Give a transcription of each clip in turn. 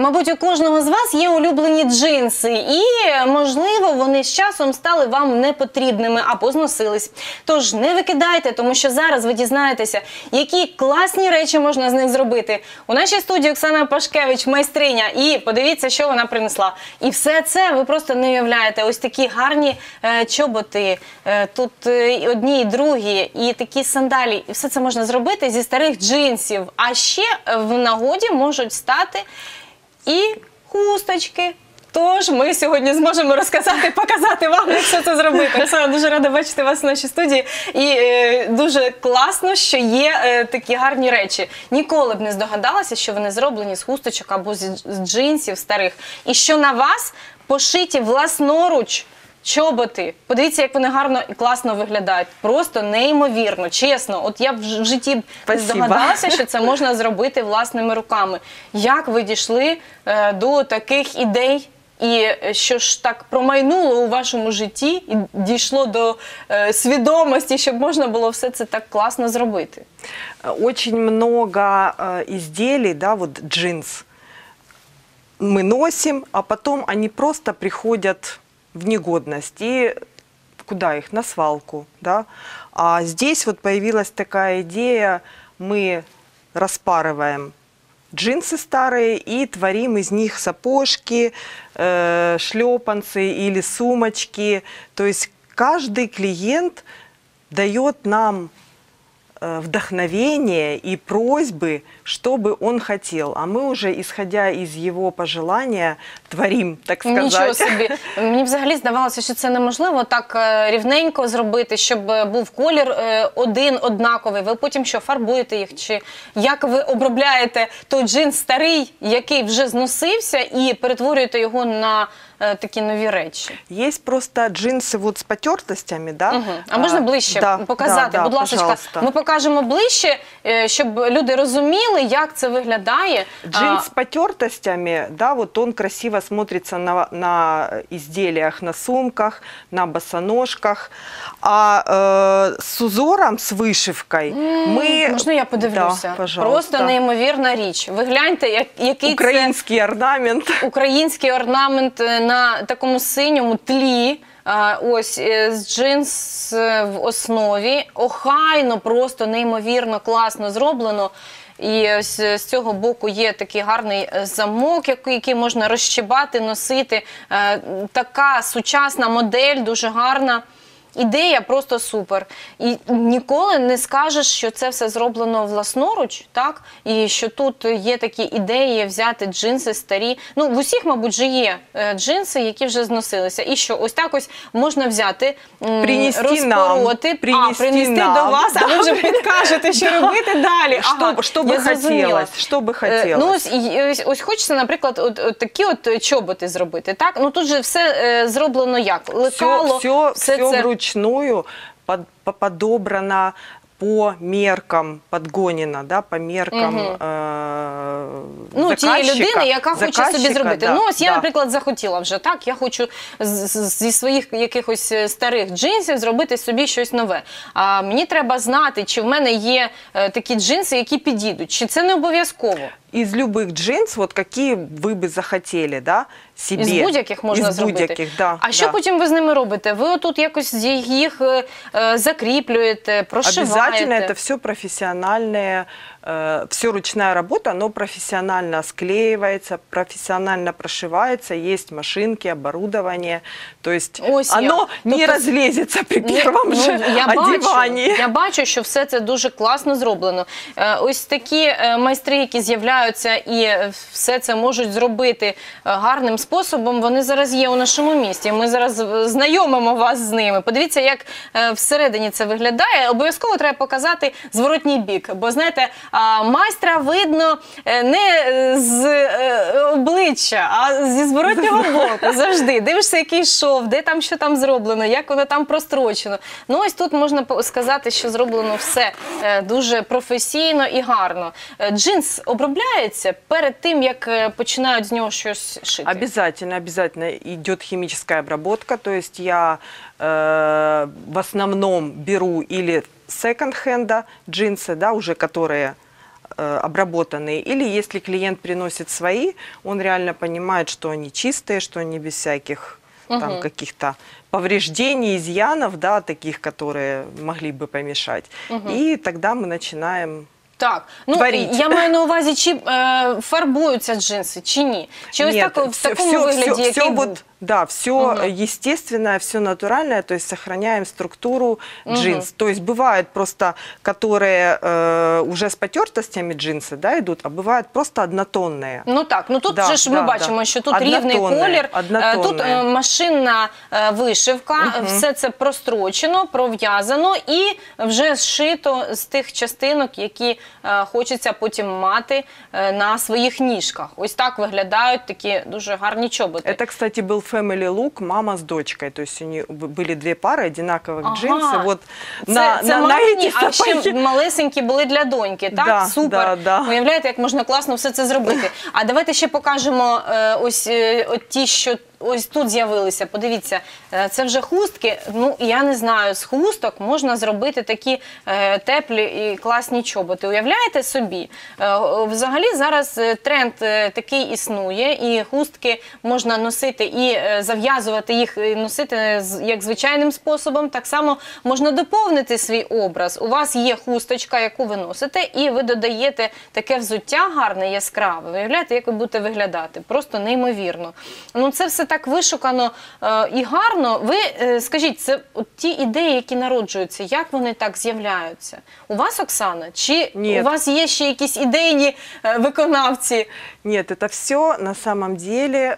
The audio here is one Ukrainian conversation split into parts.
Мабуть, у кожного з вас є улюблені джинси і, можливо, вони з часом стали вам непотрібними або зносились. Тож не викидайте, тому що зараз ви дізнаєтеся, які класні речі можна з них зробити. У нашій студії Оксана Пашкевич, майстриня, і подивіться, що вона принесла. І все це ви просто не уявляєте. Ось такі гарні чоботи, тут одні і другі, і такі сандалі. І все це можна зробити зі старих джинсів. А ще в нагоді можуть стати і хусточки. Тож ми сьогодні зможемо розказати, показати вам, як все це зробити. Оксана, дуже рада бачити вас в нашій студії. І дуже класно, що є такі гарні речі. Ніколи б не здогадалася, що вони зроблені з хусточок або з джинсів старих. І що на вас пошиті власноруч чоботи. Подивіться, як вони гарно і класно виглядають. Просто неймовірно, чесно. От я б в житті не здогадалася, що це можна зробити власними руками. Як ви дійшли до таких ідей? І що ж так промайнуло у вашому житті і дійшло до свідомості, щоб можна було все це так класно зробити? Очень много изделий, да, вот джинс мы носим, а потом они просто приходят в негодность. И куда их? На свалку, да? А здесь вот появилась такая идея, мы распарываем джинсы старые и творим из них сапожки, шлепанцы или сумочки. То есть каждый клиент дает нам вдохновение и просьбы, что бы он хотел. А мы уже, исходя из его пожелания, творим, так сказать. Нічого собі. Мені взагалі здавалося, що це неможливо так рівненько зробити, щоб був колір один, однаковий. Ви потім що, фарбуєте їх? Чи як ви обробляєте той джинс старий, який вже зносився, і перетворюєте його на такі нові речі? Есть просто джинсы вот с потертостями, да? Угу. А можна ближче показати? Будь ласка, ми покажемо ближче, щоб люди розуміли, як це виглядає. Джинс с потертостями, да, вот он красиво смотрится на изделиях, на сумках, на босоножках. А с узором, с вышивкой мы... Можна я подивлюся? Да, пожалуйста. Просто неймовірна річ. Ви гляньте, який український орнамент. Український орнамент на такому синьому тлі. Ось з джинс в основі. Охайно, просто неймовірно, класно зроблено. І ось з цього боку є такий гарний замок, який можна розщебати, носити. Така сучасна модель, дуже гарна. Ідея просто супер. І ніколи не скажеш, що це все зроблено власноруч, так? І що тут є такі ідеї взяти джинси старі. Ну, в усіх, мабуть, же є джинси, які вже зносилися. І що, ось так ось можна взяти, розпороти, принести до вас, а ви вже підкажете, що робити далі. Що би хотілося? Що би хотілося? Ну, ось хочеться, наприклад, такі от чоботи зробити, так? Ну, тут же все зроблено як? Лекало, все це вручную подобрано по меркам, подгонено, да, по меркам тієї людини, яка хоче собі зробити. Да, ну, ось я, наприклад, захотіла вже, так, я хочу зі своїх якихось старих джинсів зробити собі щось нове. А мені треба знати, чи в мене є такі джинси, які підійдуть, чи це не обов'язково. Из любых джинс, вот какие вы бы захотели, да, себе. Із будь-яких можна зробити. Будь-яких, да. А що потім ви з ними робите? Ви отут якось їх закріплюєте, прошиваєте? Обязательно это все профессиональное, все ручная работа, но профессионально склеивается, профессионально прошивается, есть машинки, оборудование, то есть оно не разлезется при первом же одевании. Я бачу, що все це дуже класно зроблено. Ось такі майстри, які з'являються і все це можуть зробити гарним способом, вони зараз є у нашому місті. Ми зараз знайомимо вас з ними. Подивіться, як всередині це виглядає. Обов'язково треба показати зворотній бік, бо, знаєте, майстра видно не з обличчя, а зі зворотнього боку. Завжди. Дивишся, який шов, де там, що там зроблено, як воно там прострочено. Ну, ось тут можна сказати, що зроблено все дуже професійно і гарно. Джинс обробляється перед тим, як починають з нього щось шити? Обязательно, обязательно идет химическая обработка, то есть я в основном беру или секонд-хенда джинсы, да, уже которые обработанные, или если клиент приносит свои, он реально понимает, что они чистые, что они без всяких там каких-то повреждений, изъянов, да, таких, которые могли бы помешать. И тогда мы начинаем Так, ну творить. я маю на увазі, чи фарбуються джинси, чи ні? Чи ось так, в такому вигляді, який був? вот, да, все естественное, все натуральное, то есть сохраняем структуру джинс. То есть бывают просто, которые уже с потертостями джинсы, да, идут, а бывают просто однотонные. Ну так, ну тут Да, же ж ми да, бачимо, да. що тут рівний колір, тут машинна вишивка, все це прострочено, пров'язано і вже зшито з тих частинок, які хочеться потім мати на своїх ніжках. Ось так виглядають такі дуже гарні чоботи. Это, кстати, был family look мама с дочкой. То есть у них были две пары одинаковых джинсов. Вот Це на мамині, эти а ще сапоги. малесенькі були для доньки, так? Да, Супер. да. Уявляєте, як можна класно все це зробити. А давайте ще покажемо ось ті, що ось тут з'явилися. Подивіться, це вже хустки. Ну, я не знаю, з хусток можна зробити такі теплі і класні чоботи. Уявляєте собі? Взагалі зараз тренд такий існує, і хустки можна носити і зав'язувати їх, і носити як звичайним способом. Так само можна доповнити свій образ. У вас є хусточка, яку ви носите, і ви додаєте таке взуття гарне, яскраве. Уявляєте, як ви будете виглядати? Просто неймовірно. Ну, це все так вишукано і гарно. Ви скажіть, це от ті ідеї, які народжуються, як вони так з'являються? У вас, Оксана? Чи Нет. у вас є ще якісь ідейні виконавці? Нет, это все на самом деле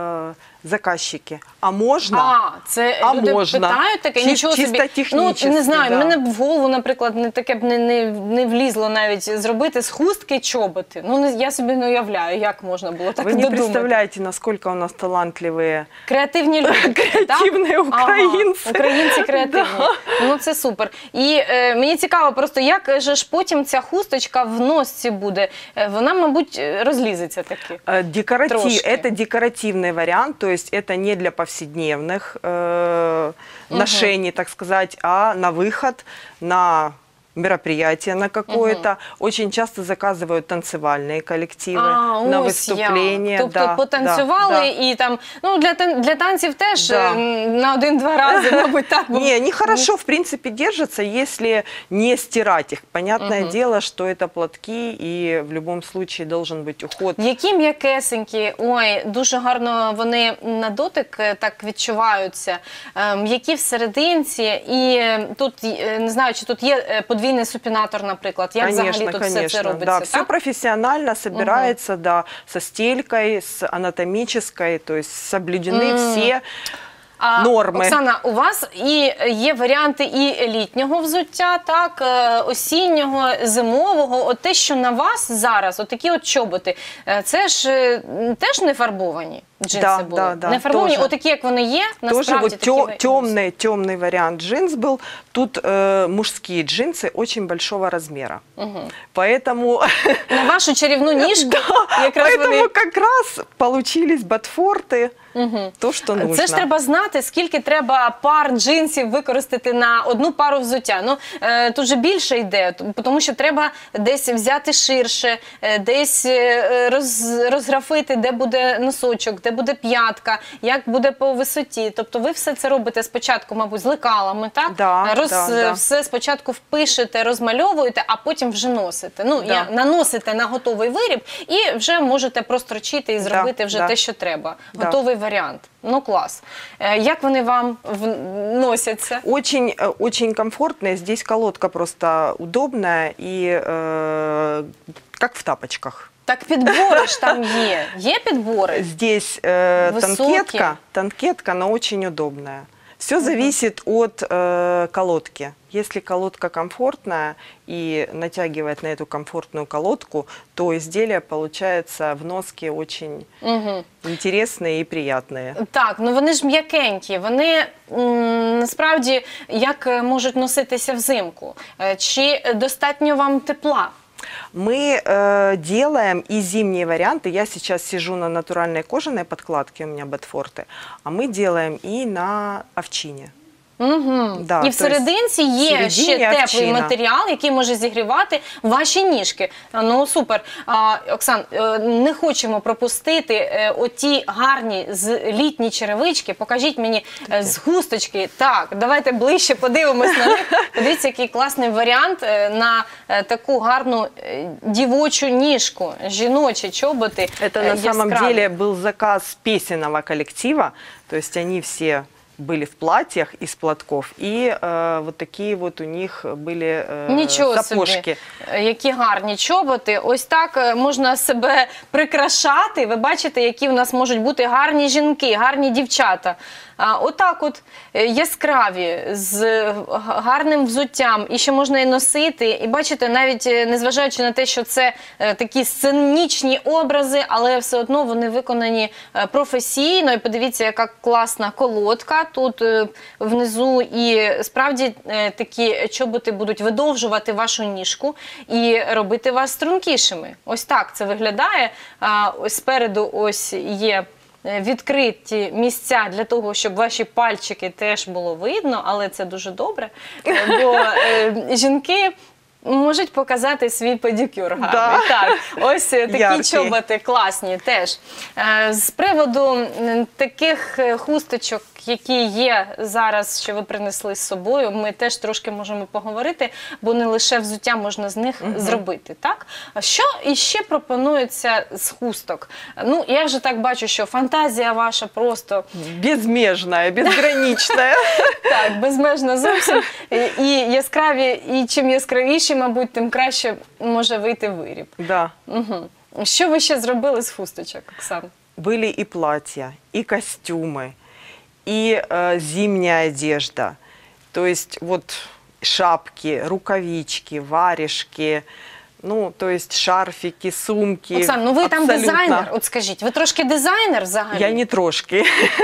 заказчики. А можно? Це А люди можна. питають таке, нічого Чисто собі. технічно, Ну, не знаю, да. мене б в голову, наприклад, таке б не влізло навіть зробити з хустки чоботи. Ну, я собі не уявляю, як можна було так Вы не додумати. представляете, насколько у нас талантливые Креативні люди. креативні так? українці. Ага, українці креативні. Ну, це супер. І мені цікаво просто, як же ж потім ця хусточка в носці буде? Вона, мабуть, розлізеться таки. Трошки. Это декоративный вариант, то есть это не для повседневных ношений, так сказать, а на выход, на мероприятие на какое-то. Очень часто заказывают танцевальные коллективы на ось выступления. як. Тобто Да, потанцювали да. і там, ну, для танців теж Да. на один-два рази, мабуть, так. бо- Не, они хорошо, в принципе, держатся, если не стирать их. Понятное дело, что это платки, и в любом случае должен быть уход. Які м'якесенькі, ой, дуже гарно вони на дотик так відчуваються, м'які всерединці, і тут, не знаю, чи тут є подвійний супінатор, наприклад, як взагалі тут все це робиться, да, так? все профессионально собирается, да, со стелькой, с анатомической, то есть соблюдены все норми. Оксана, у вас і є варіанти і літнього взуття, так, осіннього, зимового. От те, що на вас зараз, от такі от чоботи, це ж теж не фарбовані джинси Да, були? да, да, не фарбовані, тоже. отакі, як вони є, Тоже насправді вот такі ви темный вариант джинс был. Тут мужские джинсы очень большого размера. Поэтому, на вашу чарівну ніжку. Якраз вони... поэтому как раз получились ботфорты, то, что нужно. Це ж треба знати, скільки треба пар джинсів використати на одну пару взуття. Ну, тут же більше йде, тому що треба десь взяти ширше, десь розграфити, де буде носочок, де буде п'ятка, як буде по висоті. Тобто ви все це робите спочатку, мабуть, з лекалами, так? Да, да. Все спочатку впишете, розмальовуєте, а потім вже носите. Ну, Да. наносите на готовий виріб і вже можете прострочити і зробити вже да. те, що треба. Да. Готовий варіант. Ну, клас. Як вони вам носяться? Очень, очень комфортная. Здесь колодка просто удобная и как в тапочках. Так підбори ж там є. Є підбори? Здесь Высокие. танкетка, но очень удобная. Все зависит от колодки. Если колодка комфортная и натягивает на эту комфортную колодку, то изделия получаются в носке очень интересные и приятные. Так, ну вони ж м'якенькі, вони насправді як можуть носитися взимку? Чи достатньо вам тепла? Мы делаем и зимние варианты. Я сейчас сижу на натуральной кожаной подкладке, у меня ботфорты, а мы делаем и на овчине. Угу. Да, І то есть всерединці є всередине ще теплий овчина. матеріал, який може зігрівати ваші ніжки. Ну, супер. Оксан, не хочемо пропустити оті гарні літні черевички. Покажіть мені з хусточки. Так, давайте ближче подивимось на них. Подивіться, який класний варіант на таку гарну дівочу ніжку. Жіночі чоботи Это на самом яскраві. деле был заказ песенного коллектива, то есть они все были в платьях из платков, и вот такие вот у них были Нічого сапожки. собі, які гарні чоботи. Ось так можна себе прикрашати. Ви бачите, які в нас можуть бути гарні жінки, гарні дівчата. Отак от яскраві, з гарним взуттям, і ще можна і носити. І бачите, навіть незважаючи на те, що це такі сценічні образи, але все одно вони виконані професійно. І подивіться, яка класна колодка тут внизу. І справді такі чоботи будуть видовжувати вашу ніжку і робити вас стрункішими. Ось так це виглядає. Ось спереду ось є відкриті місця для того, щоб ваші пальчики теж було видно, але це дуже добре, бо жінки можуть показати свій педикюр гарний. Да. Так, ось такі Яркий. чоботи класні теж. З приводу таких хусточок, які є зараз, що ви принесли з собою, ми теж трошки можемо поговорити, бо не лише взуття можна з них зробити. Так? А що іще пропонується з хусток? Ну, я вже так бачу, що фантазія ваша просто Безмежная, безграничная. так, безмежна зовсім. І яскраві, і чим яскравіші, мабуть, тим краще може вийти виріб. Да. Угу. Що ви ще зробили з хусточок, Оксан? Были и платья, и костюмы, и зимняя одежда. То есть вот шапки, рукавички, варежки, ну, то есть шарфики, сумки. Оксан, ну ви там Абсолютно. дизайнер, от скажіть, ви трошки дизайнер взагалі? Я не трошки.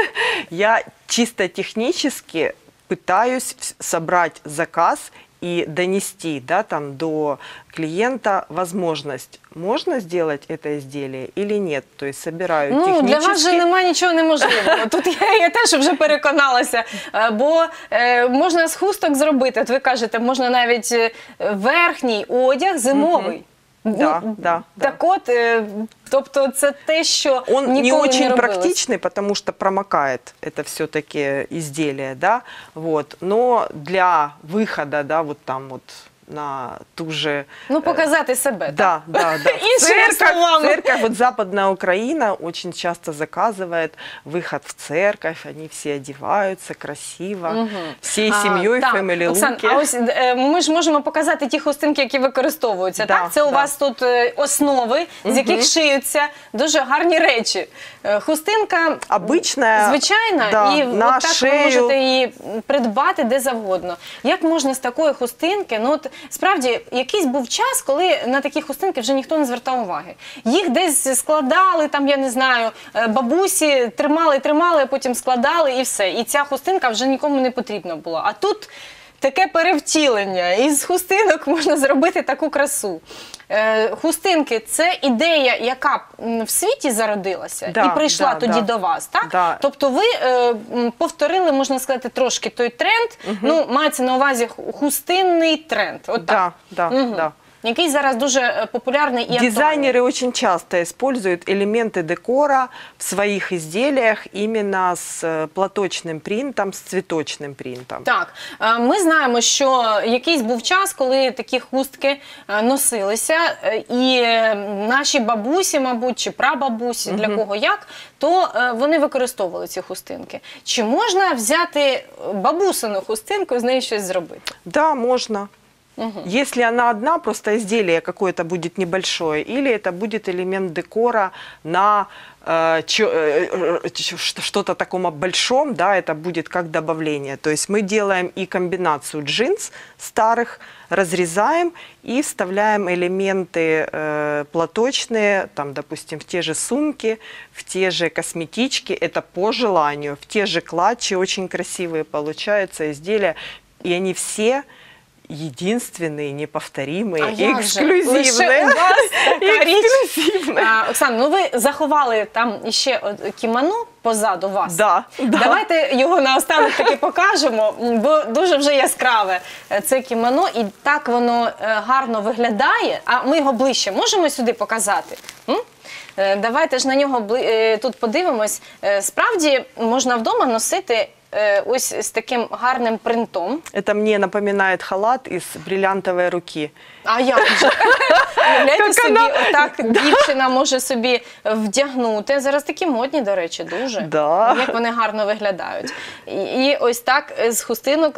Я чисто технически пытаюсь собрать заказ и донести, да, там, до клиента возможность, можно сделать это изделие или нет. То есть собираю Ну, технически. для вас же немає нічого неможливого. Тут я теж вже переконалася, бо можна з хусток зробити, от ви кажете, можна навіть верхній одяг зимовий. Да, Ну, да, так от, тобто це те, що Он не ніколи очень не робилось. практичный, потому что промокает это все-таки изделие, да, вот. Но для выхода, да, вот там вот на ту же... Ну, показати себе, так? Да, да, да. Іншими словами. Церковь, вот Западная Украина очень часто заказывает выход в церковь, они все одеваются красиво, всей семьей, так, family Оксан, луки. а ось ми ж можемо показати ті хустинки, які використовуються, Да, так? Це у да. вас тут основи, з яких шиються дуже гарні речі. Хустинка Обична, звичайна, да, і на от так ви шею. можете її придбати де завгодно. Як можна з такої хустинки, ну от справді якийсь був час, коли на такі хустинки вже ніхто не звертав уваги. Їх десь складали, там, я не знаю, бабусі тримали, а потім складали і все. І ця хустинка вже нікому не потрібна була. А тут таке перевтілення. Із хустинок можна зробити таку красу. Хустинки – це ідея, яка в світі зародилася Да, і прийшла да, тоді да. до вас, так? Да. Тобто ви повторили, можна сказати, трошки той тренд, ну, мається на увазі хустинний тренд. От так. Да, да, да. Який зараз дуже популярний і актуальний. Дизайнеры очень часто используют элементы декора в своих изделиях именно с платочным принтом, с цветочным принтом. Так, ми знаємо, що якийсь був час, коли такі хустки носилися, і наші бабусі, мабуть, чи прабабусі, для кого як, то вони використовували ці хустинки. Чи можна взяти бабусину хустинку і з нею щось зробити? Да, можно. Если она одна, просто изделие какое-то будет небольшое, или это будет элемент декора на что-то таком большом, да, это будет как добавление. То есть мы делаем и комбинацию джинс старых, разрезаем и вставляем элементы платочные, там, допустим, в те же сумки, в те же косметички, это по желанию, в те же клатчи, очень красивые получаются изделия, и они все единственные, неповторимые, А як же? Лише эксклюзивные. у вас така річ. Эксклюзивные. Оксана, ну ви заховали там іще кімоно позаду вас. Да, да. Давайте його наостанок таки покажемо, бо дуже вже яскраве це кімоно, і так воно гарно виглядає. А ми його ближче можемо сюди показати? Давайте ж на нього тут подивимось. Справді можна вдома носити ось з таким гарним принтом. Это мне напоминает халат из бриллиантовой руки. А як же? Уявляєте собі, отак дівчина може собі вдягнути. Зараз такі модні, до речі, дуже. Да. Як вони гарно виглядають. І ось так з хустинок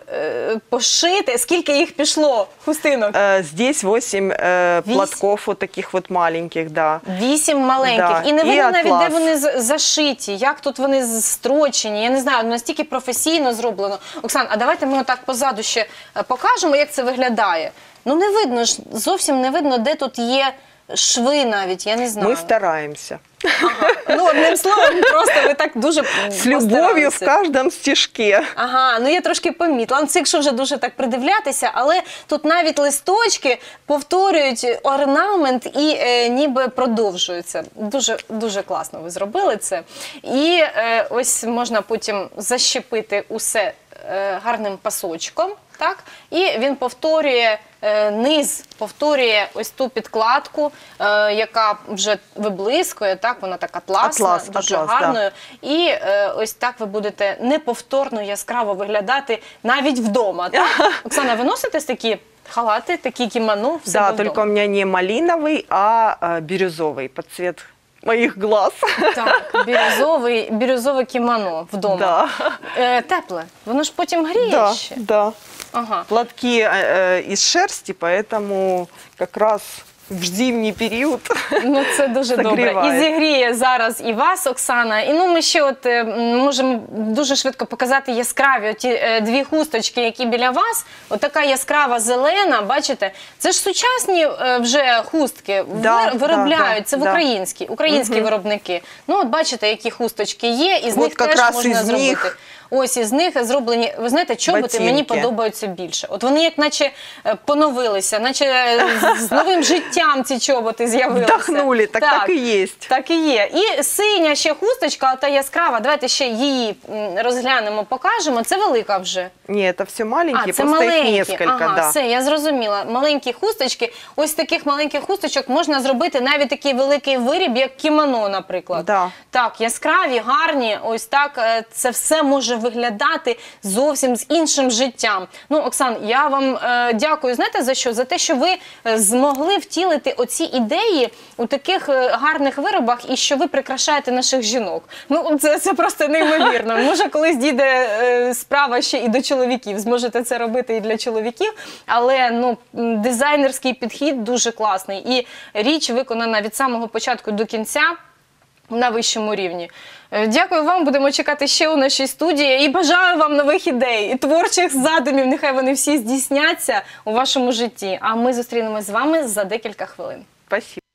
пошити. Скільки їх пішло хустинок? Здесь 8 платков вот таких вот маленьких, да. 8 маленьких. Да. І не І видно навіть, де атлас. вони зашиті, як тут вони строчені. Я не знаю, настільки професійно зроблено. Оксан, а давайте ми отак позаду ще покажемо, як це виглядає. Ну не видно ж, зовсім не видно, де тут є шви навіть, я не знаю. Мы стараемся. Ну, одним словом, просто ви так дуже С любовью в постаралися. каждом стежке. Ага, ну я трошки помітила. Ну, це якщо вже дуже так придивлятися, але тут навіть листочки повторюють орнамент і ніби продовжуються. Дуже, дуже класно ви зробили це. І ось можна потім защепити усе гарним пасочком. Так? І він повторює низ, повторює ось ту підкладку, яка вже виблискує, так? Вона така атласна, дуже гарною. Да. І ось так ви будете неповторно яскраво виглядати навіть вдома. Так? Оксана, ви носите такі халати, такі кімоно в себе Да, вдома? только у меня не малиновый, а бирюзовый под цвет моих глаз. Так, бірюзове кімоно вдома. Да. Тепле, воно ж потім гріє Да, ще. да. Ага. Платки из шерсти, поэтому как раз в зимний период. Ну, це дуже добре. І зігріє зараз і вас, Оксана. І ну, ми ще от можемо дуже швидко показати яскраві оті дві хусточки, які біля вас. От така яскрава зелена, бачите? Це ж сучасні вже хустки, виробляють, це в українські виробники. Ну, от бачите, які хусточки є, і з них теж можна зробити. Ось із них зроблені, ви знаєте, чоботи мені подобаються більше. От вони як наче поновилися, наче з новим життям ці чоботи з'явилися. Вдохнули, так і є. Так і є. І синя ще хусточка, та яскрава, давайте ще її розглянемо, покажемо. Це велика вже. Ні, це все маленькі, це просто маленькі. їх несколько. Ага, да. все, я зрозуміла. Маленькі хусточки. Ось з таких маленьких хусточок можна зробити навіть такий великий виріб, як кімоно, наприклад. Да. Так, яскраві, гарні, ось так це все може виглядати зовсім з іншим життям. Ну, Оксан, я вам дякую, знаєте за що? За те, що ви змогли втілити оці ідеї у таких гарних виробах і що ви прикрашаєте наших жінок. Ну, це просто неймовірно. Може, колись дійде справа ще і до чоловіків, зможете це робити і для чоловіків, але ну, дизайнерський підхід дуже класний. І річ виконана від самого початку до кінця на вищому рівні. Дякую вам, будемо чекати ще у нашій студії і бажаю вам нових ідей і творчих задумів, нехай вони всі здійсняться у вашому житті. А ми зустрінемось з вами за декілька хвилин. Спасибо.